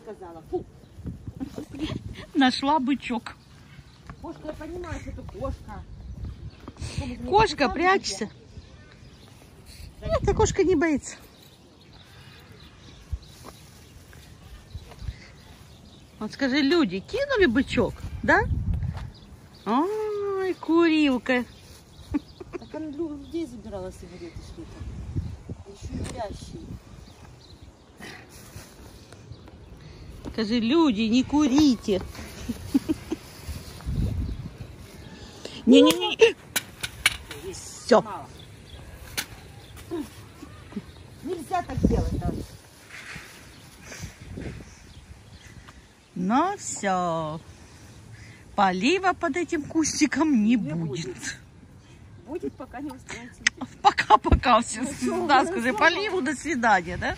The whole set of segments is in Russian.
сказала. Фу. Нашла бычок. Кошка, я понимаю, что это кошка. Кошка, прячься. Эта кошка не боится. Вот скажи, люди кинули бычок, да? Ой, курилка. Так она людей забирала сигареты шли-то. Еще и спящие. Скажи, люди, не курите. Не-не-не. Все. Нельзя так делать, да? Но все. Полива под этим кустиком не будет. Будет, пока не устроится. Пока все. Да, скажи, поливу, до свидания, да?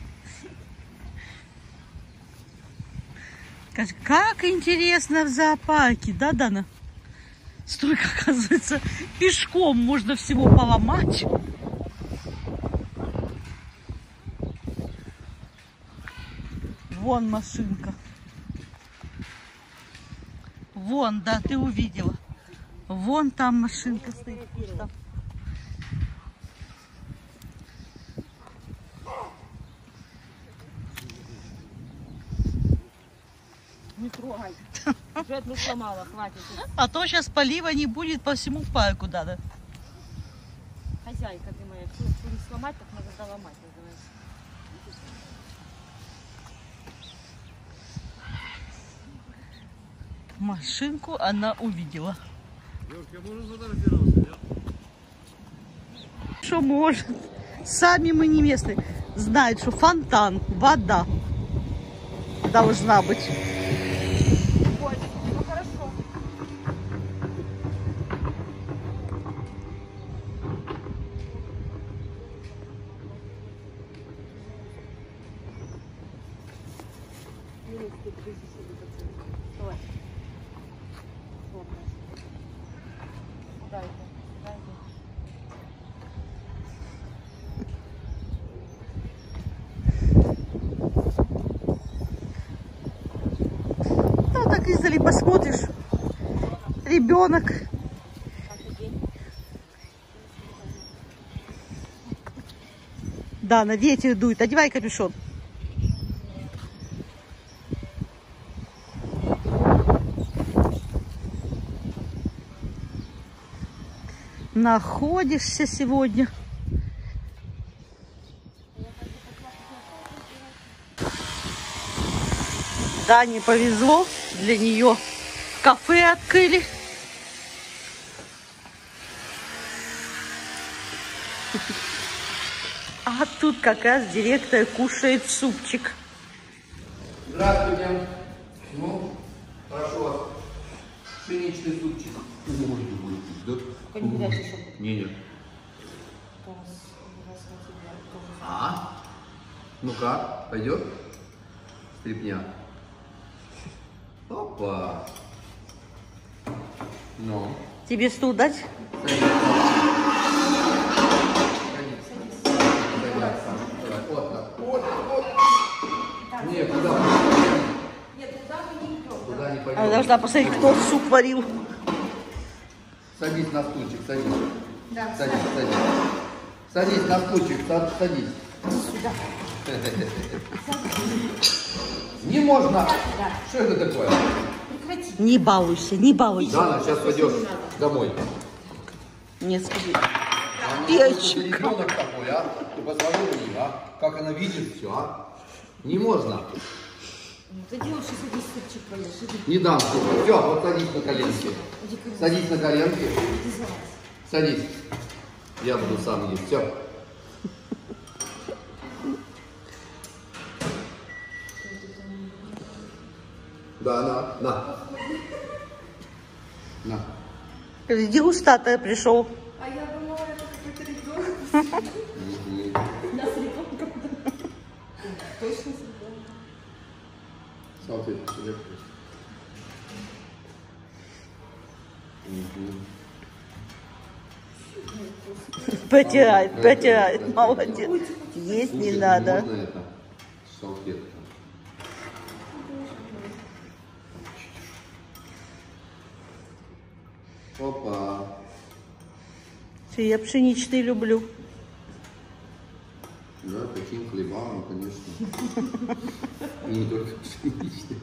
Скажи, как интересно в зоопарке, да, Дана? Столько, оказывается, пешком можно всего поломать. Вон машинка. Вон, да, ты увидела. Вон там машинка стоит. Там. Не трогай. Уже одну сломала, хватит. А то сейчас полива не будет по всему парку, да. Хозяйка ты моя, что не сломать, так надо доломать, называется. Машинку она увидела. Девушка, можно сфотографироваться, нет? Что может? Сами мы не местные. Знают, что фонтан, вода должна быть. Ой, ну хорошо. Давай. Дайте. Ну, так издали посмотришь. Ребенок. Да, на ветер дует. Одевай капюшон. Находишься сегодня. Да, не повезло. Для нее кафе открыли. А тут как раз директор кушает супчик. Здравствуйте. Ну, прошу вас. Пшеничный супчик. Как-нибудь еще. Не. Ну как, пойдет? Стрипня. Опа. Ну. Тебе стул дать? Садись. Вот так. Вот. Нет, куда? Нет, туда мы не идем. Куда не пойдем? Она должна посмотреть, кто суп варил. Садись на стульчик, садись. Да. Садись. Садись на стульчик, садись. Сюда. Не можно. Да. Что это такое? Прекрати. Не балуйся, не балуйся. Дана, сейчас пойдешь домой. Не скажи. Перчик. Ребенок такой, а? Ты посмотри на нее, а? Как она видит все, а? Не можно. Ты делаешь, если здесь супчик поешь. Иди. Не дам. Все, вот садись на коленки. Садись на коленки. Иди залазь. Садись. Я буду сам есть. Все. Да, на. Дегустатор пришел. А я думала, это какой-то ребенок. Нас ребенка. Точно ребенок. Салфетку. Протирает, молодец. Есть не надо. Можно это? Салфетка. Опа. Я пшеничный люблю. Да, таким хлебам, конечно. И не только пшеничный.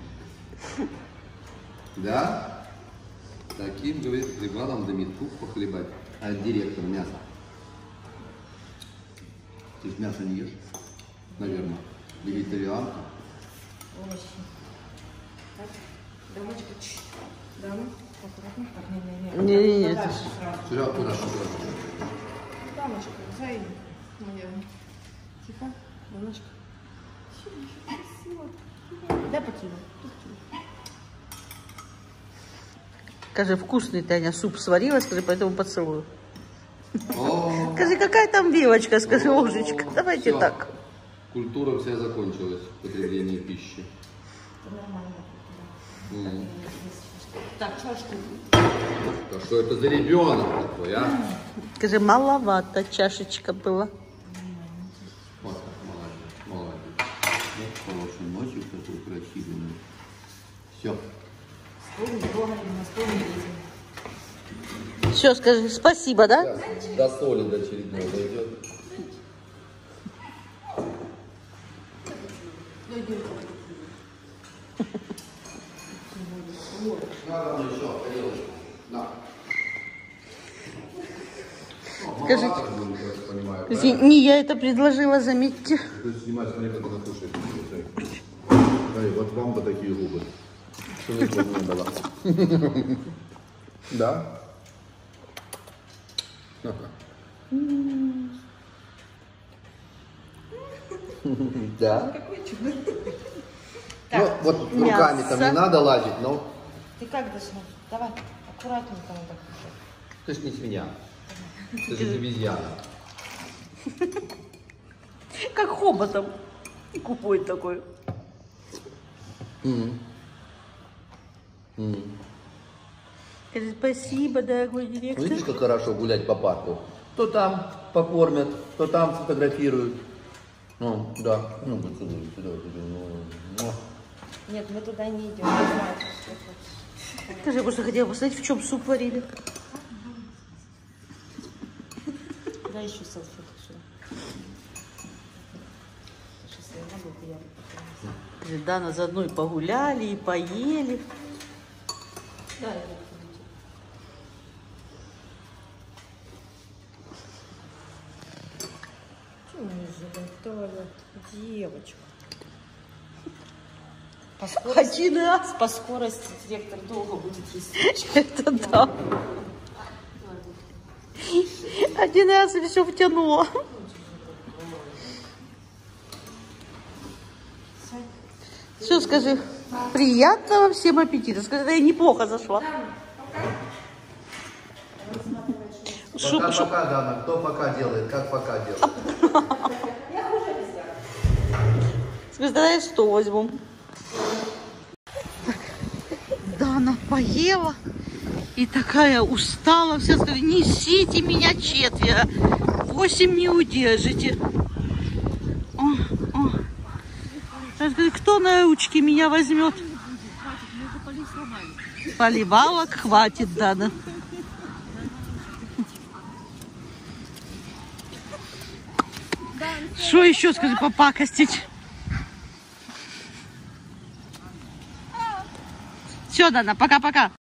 Да? Таким, говорит, хлебалом да метку похлебать. А директор мясо. Ты же мясо не ешь? Наверное. Вегетарианка. Овощи. Так, дамочка, дама, аккуратно. Так, Не. Подальше сразу. Сюда, куда? Дамочка, зайди. Моя. Тихо, дамочка. Красиво. Дай поцелуй. Скажи, вкусный, Таня, суп сварила, скажи, поэтому поцелую. О, Скажи, какая там вилочка, скажи, ложечка. Давайте всё. так. Культура вся закончилась, потребление пищи. М. Так, чашку. Да что это за ребенок такой, а? Скажи, маловато чашечка была. Вот так, молодец, молодец. Вот хороший ночью такой красивый. Все. Стол не трогаем, на стол не лезем. Все, скажи, спасибо, да? До соли до очередной дойдет. Надо мне еще тарелочку. На. Скажите, маловато будет, я так понимаю, не я это предложила, заметьте. ты снимай, смотри, как она кушает. Смотри, вот вам бы такие губы. Что не было. Да? Да? Ну, вот руками там не надо лазить, но Ты как дошла? Давай, аккуратненько надо кушать. ты ж не свинья. Ты же обезьяна. Как хоботом. Купой такой. Скажи, спасибо, дорогой директор. Видишь, как хорошо гулять по парку? То там покормят, то там сфотографируют. Ну, да. Ну, вот сюда, сюда, сюда. Нет, мы туда не идем. Не знаю, что Скажи, я просто хотела посмотреть, в чем суп варили. дай еще салфетку сюда. Сейчас я могу, я покажу. Скажи, Дана, заодно и погуляли, и поели. Да, я буду. Чего не заготовила? Девочка. По скорости, Один раз. по скорости директор долго будет есть. Это да. Один раз и все втянуло. Все, скажи, приятного всем аппетита. Скажи, да я неплохо зашла. Пока, Дана. Кто пока делает? Как пока делает? Скажи, давай 100 возьму. Дана поела и такая устала. Все сказали, несите меня 4. 8 не удержите. Я говорю, кто на ручки меня возьмет? Поливалок хватит, Дана. Что еще, скажи, попакостить? Все, Дана, пока-пока.